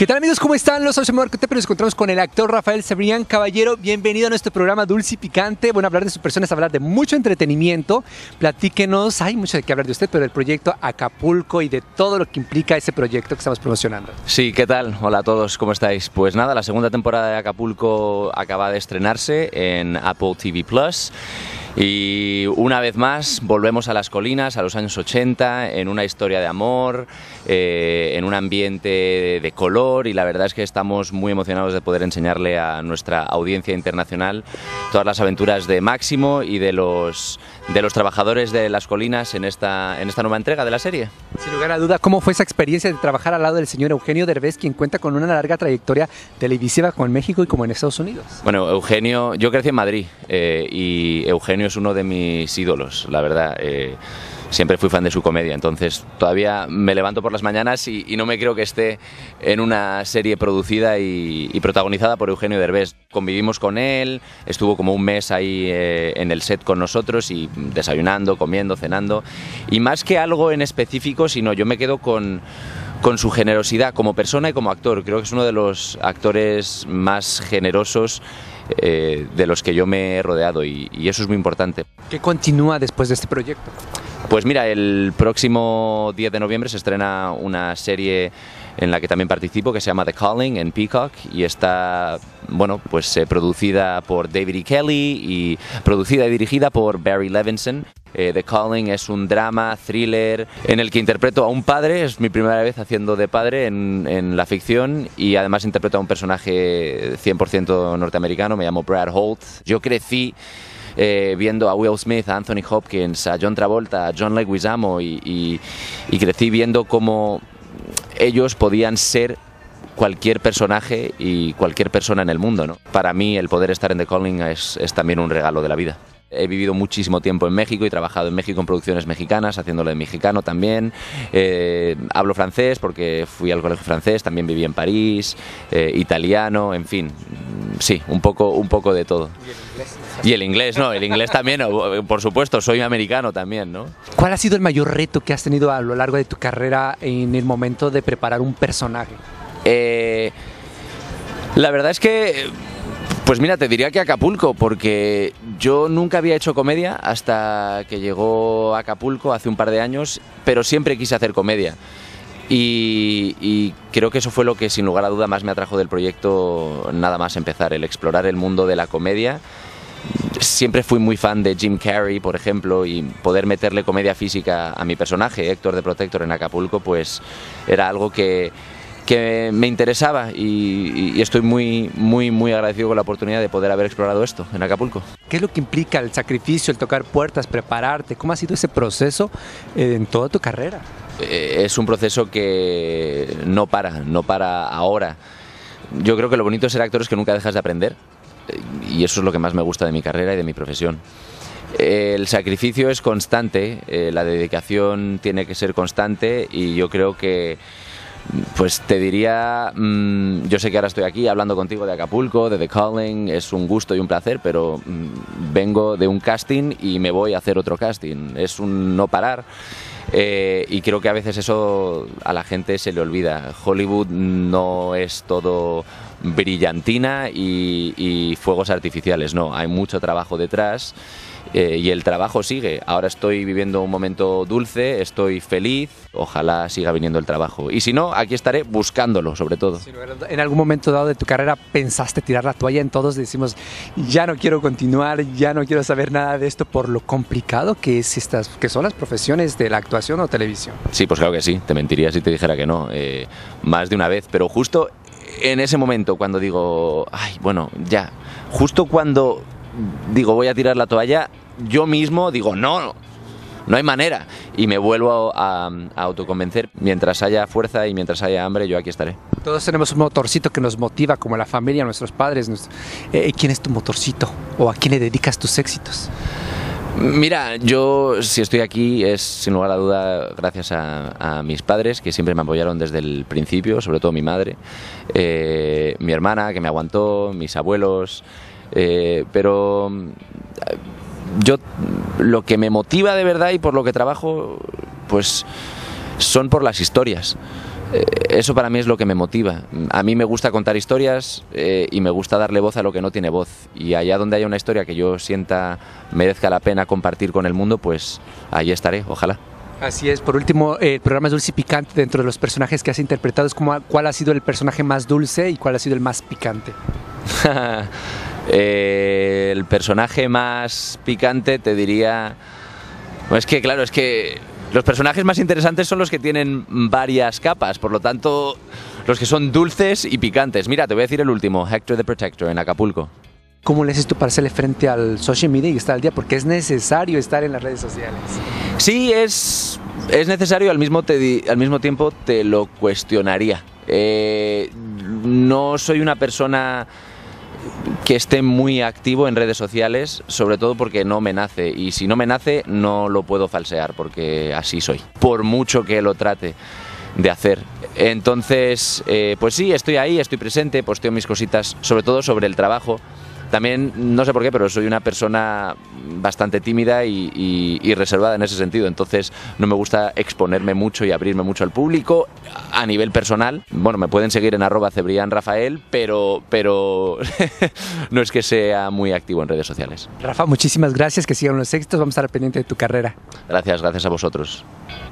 ¿Qué tal, amigos? ¿Cómo están? Los Social Marketing. Nos encontramos con el actor Rafael Cebrián. Caballero, bienvenido a nuestro programa Dulce y Picante. Bueno, hablar de sus personas, hablar de mucho entretenimiento. Platíquenos, hay mucho de qué hablar de usted, pero del proyecto Acapulco y de todo lo que implica ese proyecto que estamos promocionando. Sí, ¿qué tal? Hola a todos, ¿cómo estáis? Pues nada, la segunda temporada de Acapulco acaba de estrenarse en Apple TV Plus. Y una vez más volvemos a las colinas, a los años 80, en una historia de amor, en un ambiente de color, y la verdad es que estamos muy emocionados de poder enseñarle a nuestra audiencia internacional todas las aventuras de Máximo y de los trabajadores de las colinas en esta nueva entrega de la serie. Sin lugar a duda, ¿cómo fue esa experiencia de trabajar al lado del señor Eugenio Derbez, quien cuenta con una larga trayectoria televisiva como en México y como en Estados Unidos? Bueno, Eugenio, yo crecí en Madrid y Eugenio es uno de mis ídolos, la verdad. Siempre fui fan de su comedia, entonces todavía me levanto por las mañanas y no me creo que esté en una serie producida y protagonizada por Eugenio Derbez. Convivimos con él, estuvo como un mes ahí en el set con nosotros y desayunando, comiendo, cenando, y más que algo en específico, sino yo me quedo con su generosidad como persona y como actor. Creo que es uno de los actores más generosos de los que yo me he rodeado, y eso es muy importante. ¿Qué continúa después de este proyecto? Pues mira, el próximo 10 de noviembre se estrena una serie en la que también participo, que se llama The Calling, en Peacock, y está, bueno, pues producida por David E. Kelly y producida y dirigida por Barry Levinson. The Calling es un drama, thriller, en el que interpreto a un padre. Es mi primera vez haciendo de padre en la ficción, y además interpreto a un personaje 100% norteamericano. Me llamo Brad Holt. Yo crecí viendo a Will Smith, a Anthony Hopkins, a John Travolta, a John Leguizamo, y crecí viendo cómo ellos podían ser cualquier personaje y cualquier persona en el mundo, ¿no? Para mí el poder estar en The Calling es también un regalo de la vida. He vivido muchísimo tiempo en México y trabajado en México en producciones mexicanas, haciéndolo de mexicano también. Hablo francés porque fui al colegio francés, también viví en París, italiano, en fin, sí, un poco de todo. ¿Y el inglés? No, el inglés también, por supuesto, soy americano también, ¿no? ¿Cuál ha sido el mayor reto que has tenido a lo largo de tu carrera en el momento de preparar un personaje? La verdad es que, pues mira, te diría que Acapulco, porque yo nunca había hecho comedia hasta que llegó Acapulco hace un par de años, pero siempre quise hacer comedia. Y creo que eso fue lo que sin lugar a duda más me atrajo del proyecto, nada más empezar, el explorar el mundo de la comedia. Siempre fui muy fan de Jim Carrey, por ejemplo, y poder meterle comedia física a mi personaje, Héctor de Protector, en Acapulco, pues era algo que me interesaba, y estoy muy agradecido con la oportunidad de poder haber explorado esto en Acapulco. ¿Qué es lo que implica el sacrificio, el tocar puertas, prepararte? ¿Cómo ha sido ese proceso en toda tu carrera? Es un proceso que no para ahora. Yo creo que lo bonito de ser actor es que nunca dejas de aprender, y eso es lo que más me gusta de mi carrera y de mi profesión. El sacrificio es constante, la dedicación tiene que ser constante, y yo creo que, pues te diría, yo sé que ahora estoy aquí hablando contigo de Acapulco, de The Calling, es un gusto y un placer, pero vengo de un casting y me voy a hacer otro casting, es un no parar. Y creo que a veces eso a la gente se le olvida. Hollywood no es todo brillantina y fuegos artificiales, no, hay mucho trabajo detrás. Y el trabajo sigue. Ahora estoy viviendo un momento dulce, estoy feliz, ojalá siga viniendo el trabajo. Y si no, aquí estaré buscándolo, sobre todo. ¿En algún momento dado de tu carrera pensaste tirar la toalla? En todos decimos, ya no quiero continuar, ya no quiero saber nada de esto, por lo complicado que son las profesiones de la actuación o televisión. Sí, pues claro que sí, te mentiría si te dijera que no, más de una vez, pero justo en ese momento cuando digo, ay, bueno, ya, justo cuando digo voy a tirar la toalla, yo mismo digo no hay manera, y me vuelvo a autoconvencer. Mientras haya fuerza y mientras haya hambre, yo aquí estaré. Todos tenemos un motorcito que nos motiva, como la familia, nuestros padres. ¿Quién es tu motorcito? ¿O a quién le dedicas tus éxitos? Mira, yo si estoy aquí es sin lugar a duda gracias a mis padres, que siempre me apoyaron desde el principio, sobre todo mi madre, mi hermana que me aguantó, mis abuelos, pero yo lo que me motiva de verdad y por lo que trabajo, pues son por las historias. Eso para mí es lo que me motiva. A mí me gusta contar historias y me gusta darle voz a lo que no tiene voz. Y allá donde haya una historia que yo sienta merezca la pena compartir con el mundo, pues ahí estaré, ojalá. Así es. Por último, el programa es Dulce y Picante. Dentro de los personajes que has interpretado, ¿cuál ha sido el personaje más dulce y cuál ha sido el más picante? El personaje más picante te diría... Es que claro, es que los personajes más interesantes son los que tienen varias capas, por lo tanto, los que son dulces y picantes. Mira, te voy a decir el último, Hector the Protector, en Acapulco. ¿Cómo le haces tú para hacerle frente al social media y estar al día? Porque es necesario estar en las redes sociales. Sí, es necesario, al mismo tiempo te lo cuestionaría. No soy una persona que esté muy activo en redes sociales, sobre todo porque no me nace, y si no me nace no lo puedo falsear porque así soy, por mucho que lo trate de hacer. Entonces, pues sí, estoy ahí, estoy presente, posteo mis cositas, sobre todo sobre el trabajo. También, no sé por qué, pero soy una persona bastante tímida y reservada en ese sentido, entonces no me gusta exponerme mucho y abrirme mucho al público. A nivel personal, bueno, me pueden seguir en @cebrianrafael, pero no es que sea muy activo en redes sociales. Rafa, muchísimas gracias, que sigan los éxitos, vamos a estar pendiente de tu carrera. Gracias a vosotros.